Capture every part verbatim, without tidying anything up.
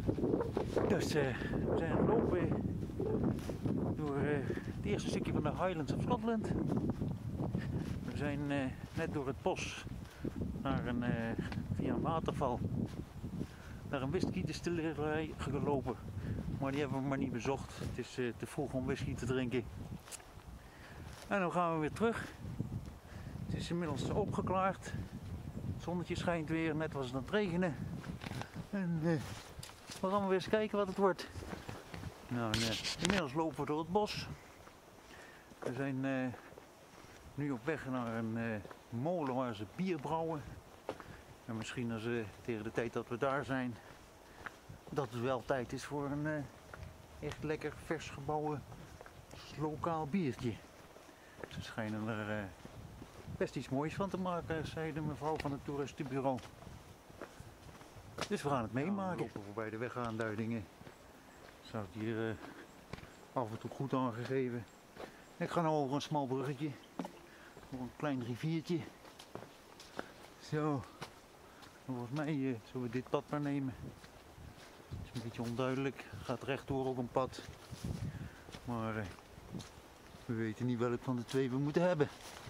Dus uh, we zijn gelopen door uh, het eerste stukje van de Highlands of Scotland. We zijn uh, net door het bos naar een, uh, via een waterval naar een whisky-distillerij gelopen. Maar die hebben we maar niet bezocht. Het is uh, te vroeg om whisky te drinken. En dan gaan we weer terug. Het is inmiddels opgeklaard. Het zonnetje schijnt weer, net was het aan het regenen. En uh, we gaan weer eens kijken wat het wordt. Nou, uh, inmiddels lopen we door het bos. We zijn uh, nu op weg naar een uh, molen waar ze bier brouwen. En misschien als uh, tegen de tijd dat we daar zijn, dat het wel tijd is voor een uh, echt lekker vers gebouwen lokaal biertje. Ze schijnen er uh, best iets moois van te maken, zei de mevrouw van het toeristenbureau. Dus we gaan het meemaken. We lopen voorbij de wegaanduidingen. Staat hier uh, af en toe goed aangegeven. Ik ga nu over een smal bruggetje. Door een klein riviertje. Zo. Volgens mij uh, zullen we dit pad maar nemen. Het is een beetje onduidelijk. Gaat rechtdoor ook een pad. Maar uh, we weten niet welk van de twee we moeten hebben.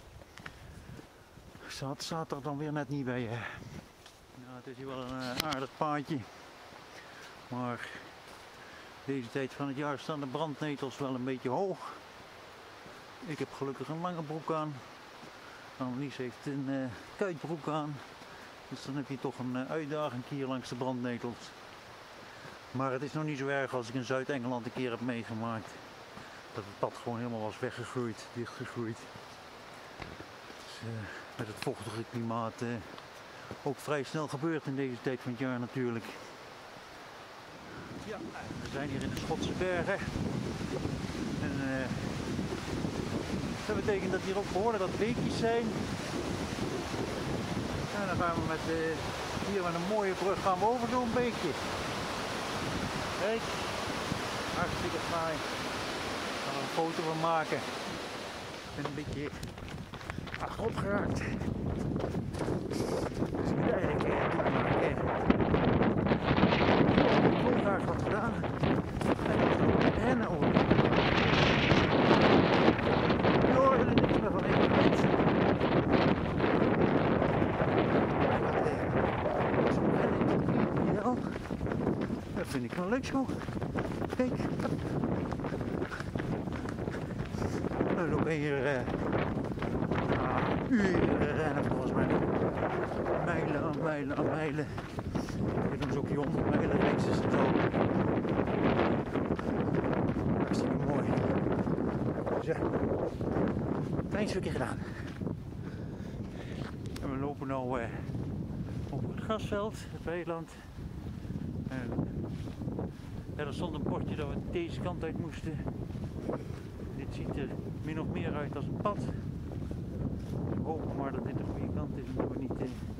Staat, staat er dan weer net niet bij. Uh. Nou, het is hier wel een uh, aardig paadje. Maar deze tijd van het jaar staan de brandnetels wel een beetje hoog. Ik heb gelukkig een lange broek aan. Annelies heeft een uh, kuitbroek aan. Dus dan heb je toch een uh, uitdaging hier langs de brandnetels. Maar het is nog niet zo erg als ik in Zuid-Engeland een keer heb meegemaakt. Dat het pad gewoon helemaal was weggegroeid, dichtgegroeid. Dus, uh, met het vochtige klimaat uh, ook vrij snel gebeurt in deze tijd van het jaar natuurlijk. Ja, we zijn hier in de Schotse bergen. En, uh, dat betekent dat hier ook behoorlijk wat beekjes zijn. En dan gaan we met uh, hier met een mooie brug gaan we over zo'n beekje. Kijk, hartstikke fraai. Ik ga er een foto van maken. Ik ben een beetje achterop geraakt. Dus ik moet eigenlijk uh, doen maken. Ik heb ook graag wat gedaan. En dat is ook met de hennenolie. Je hoort er niks meer van in. Dat vind ik wel leuk zo. Kijk. We lopen hier uh, uh, uren rennen volgens mij. Mijlen aan mijlen aan mijlen. Dit doen ze ook die honderd mijlen races en zo. Hartstikke mooi. Zo. Klein stukje gedaan. En we lopen nu uh, over het grasveld, het weiland. En ja, er stond een bordje dat we deze kant uit moesten. Dit ziet er min of meer uit als een pad. We hopen maar dat dit de goede kant is en dat we niet uh,